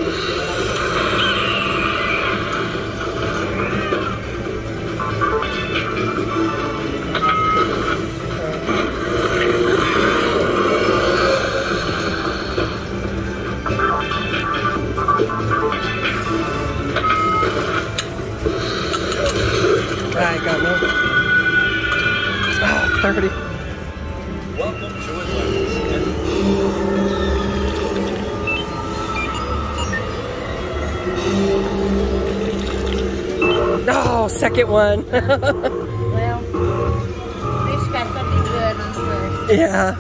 I got me. Oh, 30. Welcome to Atlantis. Oh, second one. Well, at least you got something good on first. Yeah.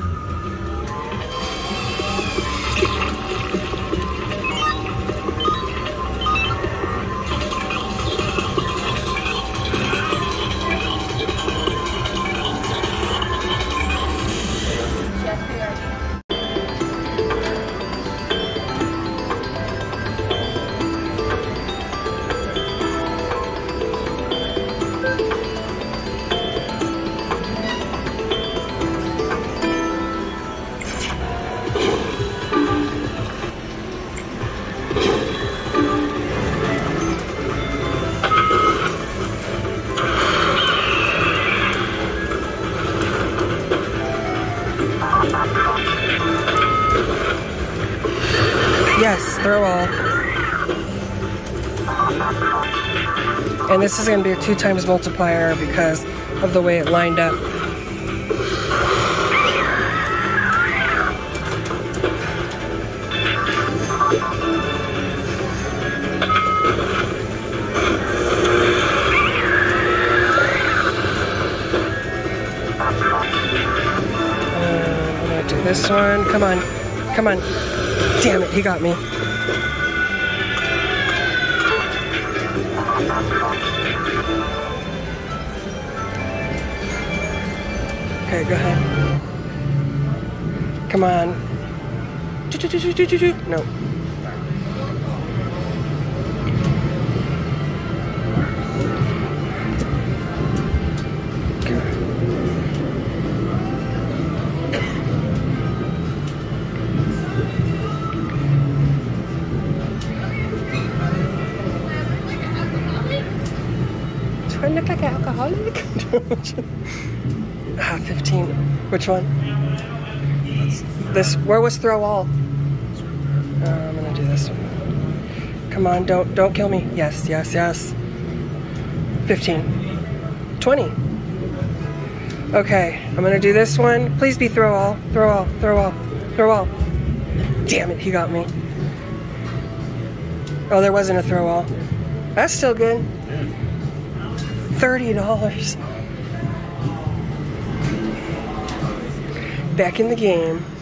Yes, throw all. And this is going to be a 2 times multiplier because of the way it lined up. I'm going to do this one. Come on. Come on. Damn it, he got me. Okay, go ahead. Come on. No. Do I look like an alcoholic? 15. Which one? This. Where was throw all? I'm gonna do this one. Come on, don't kill me. Yes, yes, yes. 15. 20. Okay, I'm gonna do this one. Please be throw all. Throw all. Throw all. Throw all. Damn it, he got me. Oh, there wasn't a throw all. That's still good. $30. Back in the game.